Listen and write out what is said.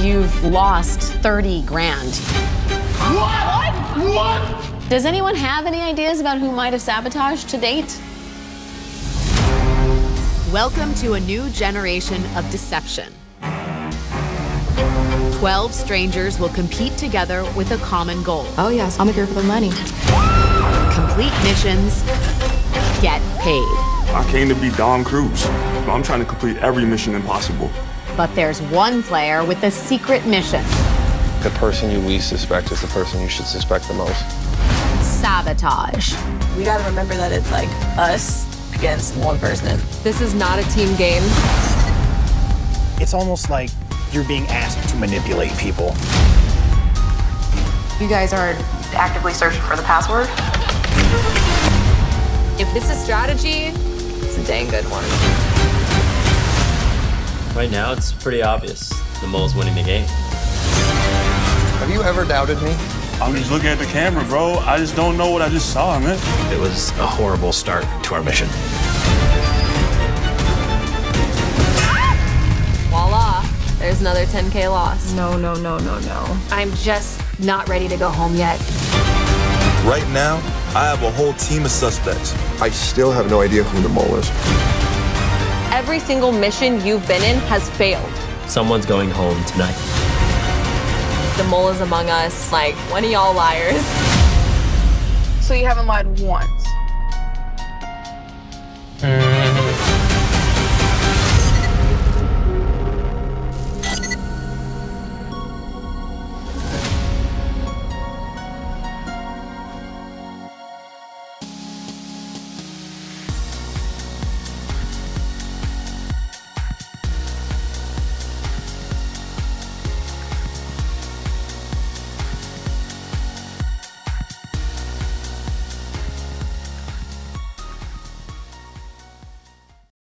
you've lost 30 grand. What? Does anyone have any ideas about who might have sabotaged to date? Welcome to a new generation of deception. 12 strangers will compete together with a common goal. Oh yes, I'm here for the money. Complete missions, get paid. I came to be Tom Cruise. I'm trying to complete every mission impossible. But there's one player with a secret mission. The person you least suspect is the person you should suspect the most. Sabotage. We gotta remember that it's like us against one person. This is not a team game. It's almost like you're being asked to manipulate people. You guys are actively searching for the password? If this is strategy, it's a dang good one. Right now, it's pretty obvious. The mole's winning the game. Have you ever doubted me? I'm just looking at the camera, bro. I just don't know what I just saw, man. It was a horrible start to our mission. Voila, there's another 10K loss. No. I'm just not ready to go home yet. Right now, I have a whole team of suspects. I still have no idea who the mole is. Every single mission you've been in has failed. Someone's going home tonight. The mole is among us, like, one of y'all liars. So you haven't lied once?